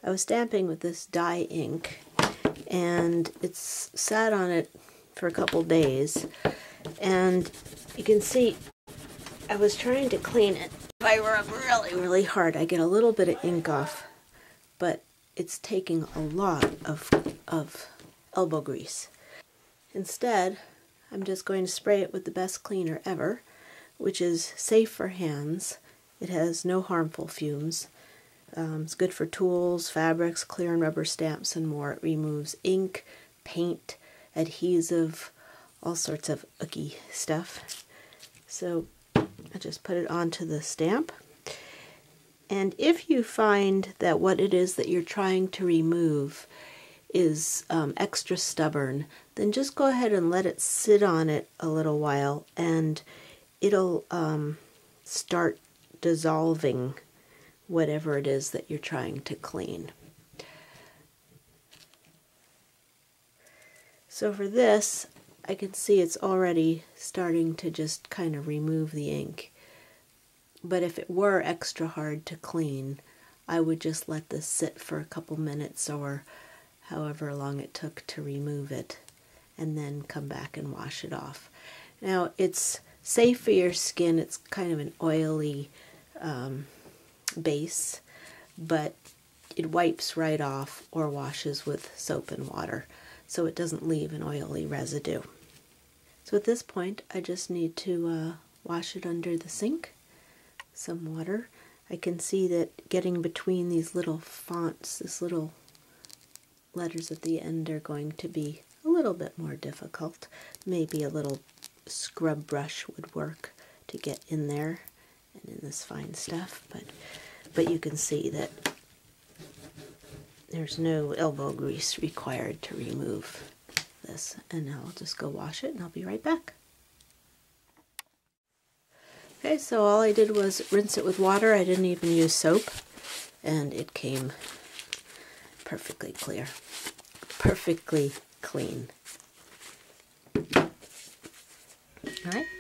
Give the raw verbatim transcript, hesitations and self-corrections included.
I was stamping with this dye ink, and it's sat on it for a couple days, and you can see I was trying to clean it. If I rub really, really hard, I get a little bit of ink off, but it's taking a lot of, of elbow grease. Instead, I'm just going to spray it with the best cleaner ever, which is safe for hands. It has no harmful fumes. Um, it's good for tools, fabrics, clear and rubber stamps, and more. It removes ink, paint, adhesive, all sorts of icky stuff. So I just put it onto the stamp. And if you find that what it is that you're trying to remove is um, extra stubborn, then just go ahead and let it sit on it a little while, and it'll um, start dissolving whatever it is that you're trying to clean. So for this, I can see it's already starting to just kind of remove the ink. But if it were extra hard to clean, I would just let this sit for a couple minutes or however long it took to remove it, and then come back and wash it off. Now, it's safe for your skin. It's kind of an oily um, base, but it wipes right off or washes with soap and water, so it doesn't leave an oily residue. So at this point, I just need to uh, wash it under the sink. Some water. I can see that getting between these little fonts, this little letters at the end, are going to be a little bit more difficult. Maybe a little scrub brush would work to get in there and in this fine stuff, but but you can see that there's no elbow grease required to remove this. And now I'll just go wash it and I'll be right back. Okay, so all I did was rinse it with water. I didn't even use soap, and it came perfectly clear, perfectly clean. All right.